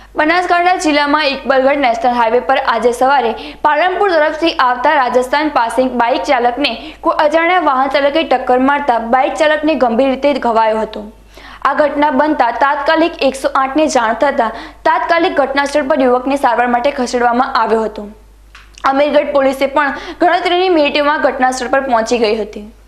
બનાસકાંઠા જિલ્લામાં Iqbalgadh national highway પર આજે સવારે પાલનપુર તરફથી આવતા રાજસ્થાન પાસિંગ બાઇક ચાલકને કોઈ અજાણ્યા વાહન ચાલકે ટક્કર મારતા બાઇક ચાલકને ગંભીર રીતે ઘવાયો હતો। આ ઘટના બનતા તાત્કાલિક 108ને જાણ થતા તાત્કાલિક ઘટનાસ્થળ પર યુવકને સારવાર માટે ખસેડવામાં આવ્યો હતો। અમીરગઢ પોલીસે પણ ગણતરીની મિનિટોમાં ઘટનાસ્થળ પર પહોંચી ગઈ હતી।